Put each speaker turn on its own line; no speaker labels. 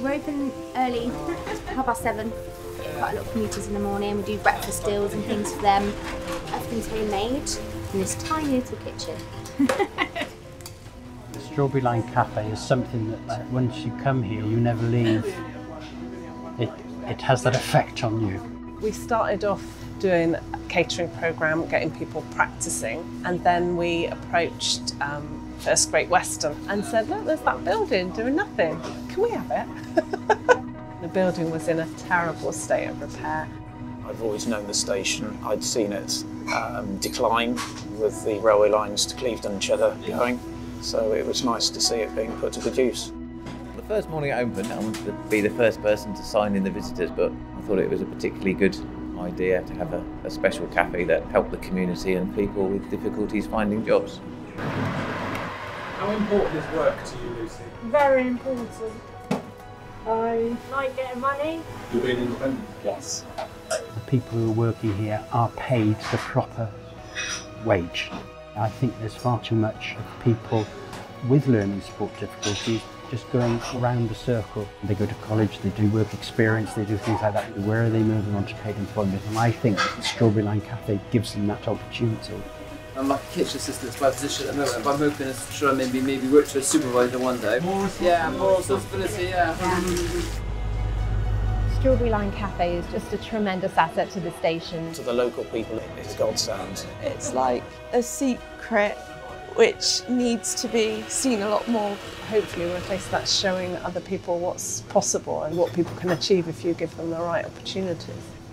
We're open early, 7:30. Quite a lot of commuters in the morning. We do breakfast deals and things for them. Everything's homemade in this tiny little kitchen.
The Strawberry Line Cafe is something that once you come here, you never leave. It has that effect on you.
We started off doing a catering programme, getting people practising, and then we approached First Great Western and said, look, there's that building doing nothing. Can we have it? The building was in a terrible state of repair.
I've always known the station. I'd seen it decline with the railway lines to Clevedon and Cheddar going, so it was nice to see it being put to good use.
The first morning it opened, I wanted to be the first person to sign in the visitors, but I thought it was a particularly good idea to have a special cafe that helped the community and people with difficulties finding jobs.
How important is work to you, Lucy?
Very important. I like getting money.
You're being independent?
Yes.
The people who are working here are paid the proper wage. I think there's far too much of people with learning support difficulties just going around the circle. They go to college, they do work experience, they do things like that. Where are they moving on to paid employment? And I think the Strawberry Line Cafe gives them that opportunity.
I'm like a kitchen assistant by position at the moment, but I'm hoping to try and maybe work to a supervisor one day. Yeah, more responsibility, yeah.
Strawberry Line Cafe is just a tremendous asset to the station.
To the local people, it's godsend.
It's like a secret which needs to be seen a lot more.
Hopefully we're a place that's showing other people what's possible and what people can achieve if you give them the right opportunities.